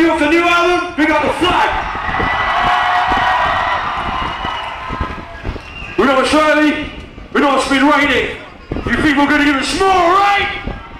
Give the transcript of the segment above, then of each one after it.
new off the new album, we got The Flag. We know it's Shirley, we know it's been raining. You people are going to give us more, right?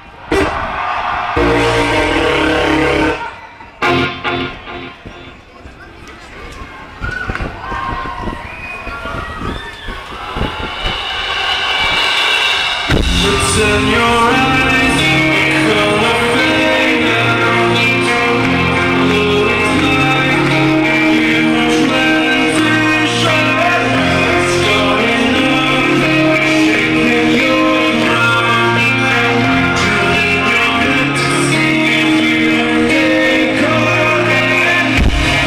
Turn your eyes, color fade out. Looks like you meant to shine. Starting up, shaking your crown, turning your head to see if you get caught in.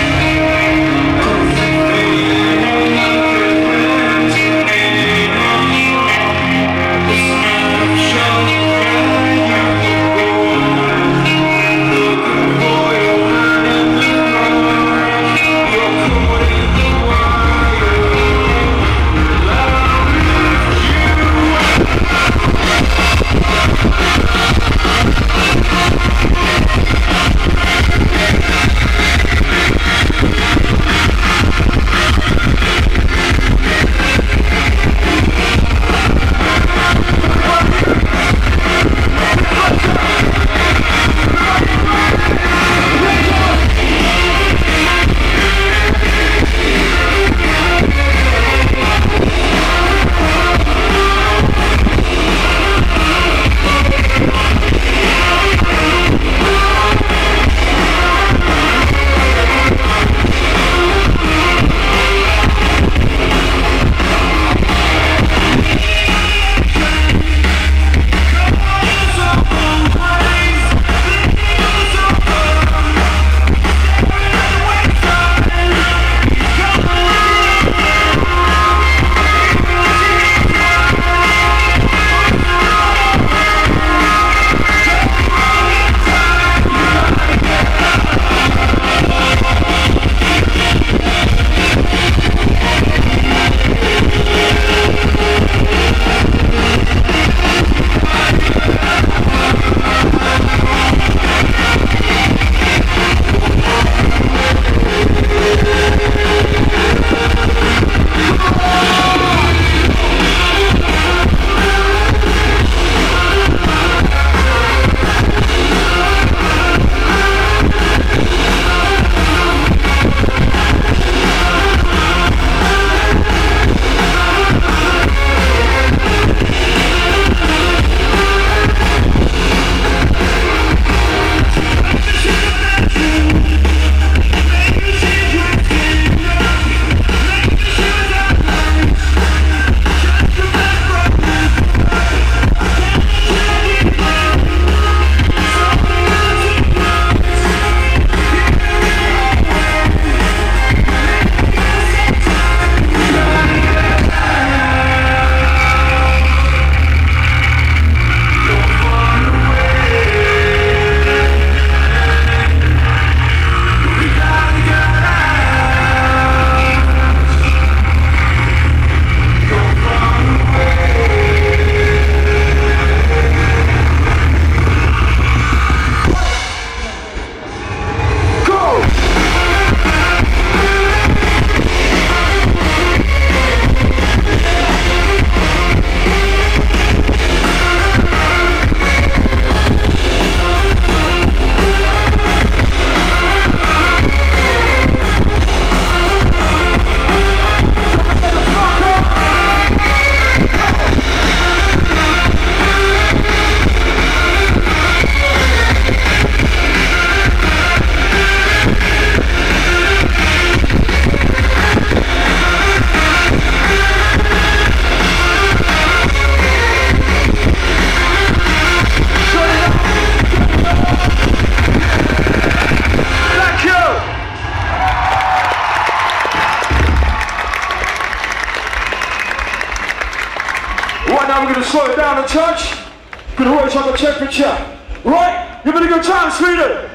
Now we're going to slow it down a touch. Going to raise up the temperature. Right? You having a good time, Sweden?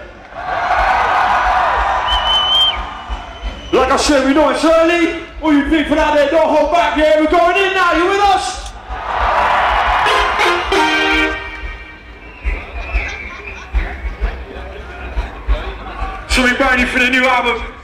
Like I said, we know it's early. All you people out there, don't hold back. Yeah, we're going in now. You with us? something brand new for the new album.